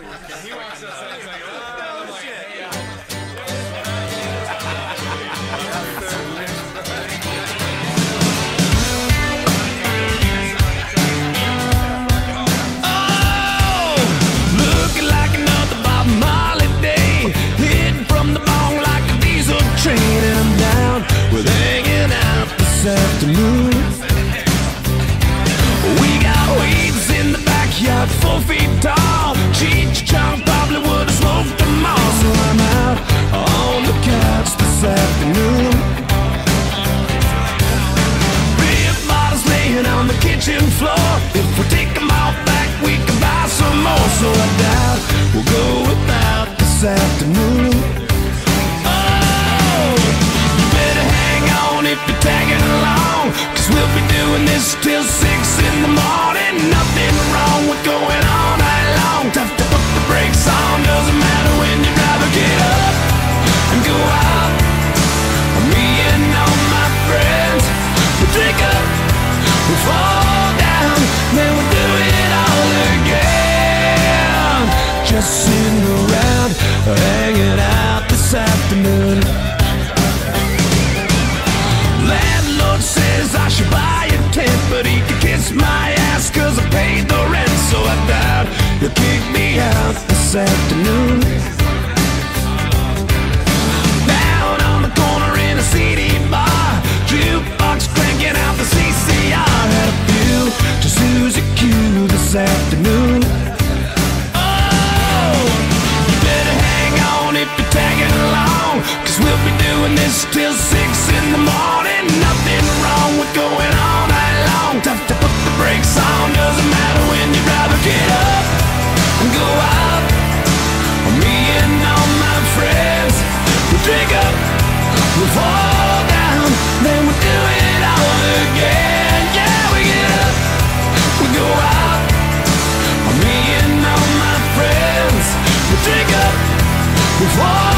He wants us to say, oh, shit. Oh, looking like another Bob Marley day, hitting from the bong like a diesel train, and I'm down with hanging out this afternoon. We got weeds in the backyard, 4 feet tall. Cheech Chong probably would have smoked them all. So I'm out on the couch this afternoon. Beer bottles laying on the kitchen floor. If we take them all back, we can buy some more. So I doubt we'll go without this afternoon. Oh, you better hang on if you're tagging along, 'cause we'll be doing this till 6 in the morning. Nothing wrong with going all night long. Tough to put the brakes on, doesn't matter when you drive. Get up and go out. Me and all my friends, we drink up, we fall down, then we do it all again. Just sitting around, hanging out this afternoon. Landlord says I should buy a tent, but he can kiss my ass 'cause I paid the rent. So I doubt he'll kick me out this afternoon. Down on the corner in a CD bar, jukebox cranking out the CCR. Had a few to Susie Q this afternoon. Oh, you better hang on if you're tagging along, 'cause we'll be doing this till 6 in the morning. Nothing wrong with going all night long. Tough to put the brakes on, doesn't matter when you drive. Get up and go out. Me and all my friends, we drink up, we fall down, then we do it all again. Yeah, we get up, we go out. Me and all my friends, we drink up, we fall